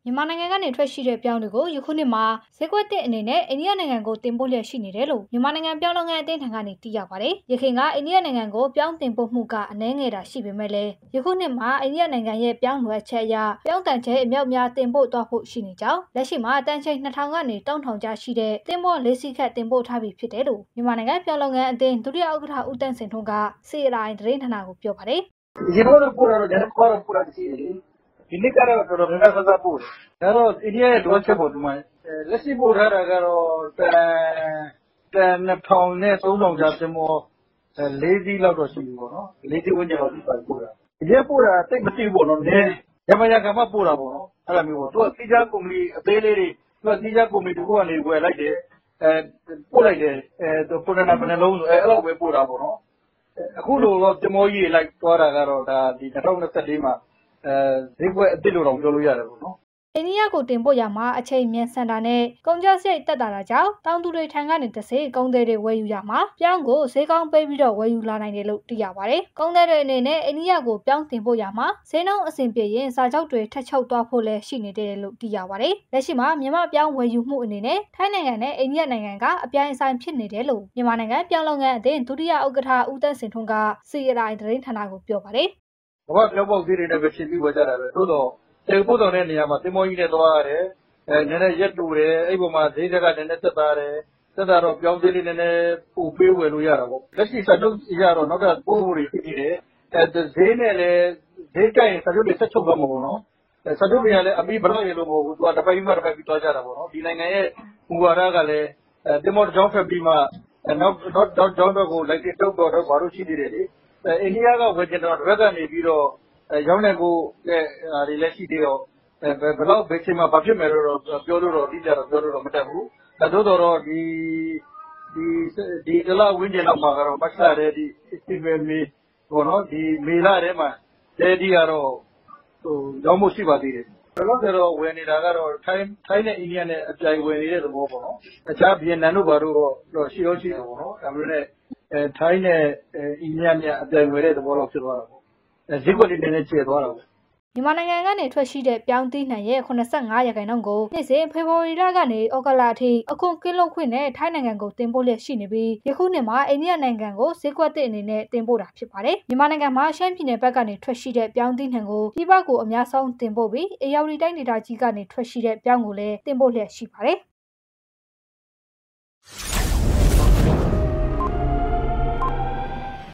မြန်မာနိုင်ငံကနေထွက်ရှိတဲ့ပြောင်းတွေကိုယခုနှစ်မှာဈေးကွက်တဲ့အနေနဲ့အိန္ဒိယနိုင်ငံကိုတင်ပို့လျက်ရှိနေတယ်လို့မြန်မာနိုင်ငံပြောင်းလုပ်ငန်းအသင်းထံကနေသိရပါတယ်။ရခိုင်ကအိန္ဒိယနိုင်ငံကိုပြောင်းတင်ပို့မှုကအနည်းငယ်တာရှိပေမဲ့လည်းယခုနှစ်မှာအိန္ဒိယနိုင်ငံရဲ့ပြောင်းလိုအပ်ချက်အရပြောင်းတန်ချိန်အမြောက်များတင်ပို့သွားဖို့ရှိနေကြောင်းလက်ရှိမှာတန်ချိန်2000ကနေ3000ကျရှိတဲ့တင်ပို့၄စီးခန့်တင်ပို့ထားပြီးဖြစ်တယ်လို့မြန်မာနိုင်ငံပြောင်းလုပ်ငန်းအသင်းဒုတိယဥက္ကဋ္ဌဦးတန်းစင်ထွန်းက CRI သတင်းဌာနကိုပြောပါတယ်။ဒီလိုပို့တော့ကျွန်တော်ပို့တာရှိတယ်ဒီနေ့ကတော့တော်တော်များများဆက်ပို့ဒါတော့အိန္ဒိယရဲ့လိုအပ်ချက်ပေါ်ဒီမှာလက်ရှိပို့ထားတာကတော့တန်2000နဲ့3000ကြားတင်မော၄စီးလောက်တော့ရှိပြီပေါ့နော်၄စီးဝန်းကျင်လောက်ဒီပို့တာဒီပို့တာတိတ်မသိဘူးပေါ့နော်နည်းရမရကမှပို့တာပေါ့နော်အဲ့လိုမျိုးပေါ့သူကစီးခြားကုမ္ပဏီအသေးလေးတွေသူကစီးခြားကုမ္ပဏီတခုကနေဝယ်လိုက်တယ်ပို့လိုက်တယ်ပို့တာဘယ်နှလုံးဆိုအဲ့လောက်ပဲပို့တာပေါ့နော်အခုလိုတော့တင်မောကြီးလိုက်သွားတာကတော့ဒါဒီ2024မှာဈေးကွက်အစ်စ်လို့တော့ပြောလို့ရတယ်ပေါ့နော်အိန္ဒိယကိုတင်ပို့ရမှာအချိန်မြန်ဆန်တာနဲ့ကုန်ကျစရိတ်တက်တာကြောင့်တောင်သူတွေထံကနေတစ်စိကုန်သည်တွေဝယ်ယူရမှာပြောင်းကိုဈေးကောင်းပေးပြီးတော့ဝယ်ယူလာနိုင်တယ်လို့သိရပါတယ်။ကုန်သည်တွေအနေနဲ့အိန္ဒိယကိုပြောင်းတင်ပို့ရမှာဈေးနှုန်းအဆင်ပြေရင်စာချုပ်တွေထပ်ချုပ်သွားဖို့လည်းရှိနေတယ်လို့သိရပါတယ်။လက်ရှိမှာမြန်မာပြောင်းဝယ်ယူမှုအနေနဲ့ထိုင်းနိုင်ငံနဲ့အိန္ဒိယနိုင်ငံကအပြိုင်အဆိုင်ဖြစ်နေတယ်လို့မြန်မာနိုင်ငံပြောင်းလုပ်ငန်းအသင်းဒုတိယဥက္ကဋ္ဌဦးတန်းစင်ထွန်းက CRI သတင်းဌာနကိုပြောပါတယ်။ဘာပြောင်းပေါက်သေးတွေနဲ့ပဲရှင်းပြီးဝယ်ကြတာပဲသို့တော့တေပို့တော်တဲ့နေရာမှာတင်မောကြီးနဲ့သွားရတယ်နည်းနည်းရက်တူတယ်အဲ့ပေါ်မှာဈေးကနည်းနည်းတက်တာတယ်တက်တာတော့ပြောင်းသေးလေးနည်းနည်းပို့ပေးဝယ်လို့ရတာပေါ့လက်ရှိစာချုပ်ရတော့နောက်ကပို့ဖို့တွေဖြစ်နေတယ်ဈေးနဲ့လည်းဈေးကြိုက်ရင်စာချုပ်တွေဆက်ချုပ်သွားမှာပေါ့နော်စာချုပ်တွေကလည်းအပြီးဘလောက်ရေလို့မဟုတ်ဘူးသူကတစ်ပိုက်ပြီးမှတစ်ပိုက်ပြီးသွားကြတာပေါ့နော်ဒီနိုင်ငံရဲ့မူဝါဒကလည်းတင်မောတစ်ကြောင်းဖက်ပြီးမှနောက်ကြောင်းတော့ကိုလိုက်တုတ်တော့ဘာလို့ရှိနေတယ်လေအိန္ဒိယကဝယ်ကျင်တော့တစ်ဘက်ကနေပြီးတော့ရောင်းနေဖို့တွေလည်းရှိသေးတော့ဘယ်တော့ဘယ်ချိန်မှာဘာဖြစ်မယ်လို့တော့ပြောလို့တော့အတိအကျတော့ပြောလို့တော့မတတ်ဘူးသို့တော့ဒီတလဝင်းကျင်လောက်မှာကတော့မတ်လတဲ့ဒီစီမံမေပေါ့နော်ဒီမေလထဲမှာဒီကတော့ရောင်းဖို့ရှိပါသေးတယ်ဘယ်တော့တော့ဝယ်နေတာကတော့ထိုင်းနဲ့အိန္ဒိယနဲ့အပြိုင်ဝယ်နေတဲ့သဘောပေါ့နော်အခြားဗီယက်နမ်တို့ဘာတို့တော့ရှိရောရှိတယ်ပေါ့နော်ဒါပေမဲ့ထိုင်းနဲ့အိန္ဒိယနဲ့အပြိုင်ဝယ်တဲ့သဘောတော့ဖြစ်သွားတာပေါ့ဈေးကွက်တွေနဲ့ကျသွားတာပေါ့မြန်မာနိုင်ငံကနေထွက်ရှိတဲ့ပြောင်းသီးနှံရဲ့85%ကိုနေ့စဉ်ဖေဖော်ဝါရီလကနေဩဂုတ်လအထိအခွန်ကင်းလွတ်ခွင့်နဲ့ထိုင်းနိုင်ငံကိုတင်ပို့လျက်ရှိနေပြီးယခုနှစ်မှာအိန္ဒိယနိုင်ငံကိုဈေးကွက်သစ်အနေနဲ့တင်ပို့တာဖြစ်ပါတယ်။မြန်မာနိုင်ငံမှာရှမ်းပြည်နယ်ဘက်ကနေထွက်ရှိတဲ့ပြောင်းသီးနှံကိုပြည်ပကိုအများဆုံးတင်ပို့ပြီးအေရဝတီတိုင်းဒေသကြီးကနေထွက်ရှိတဲ့ပြောင်းကိုလည်းတင်ပို့လျက်ရှိပါတယ်။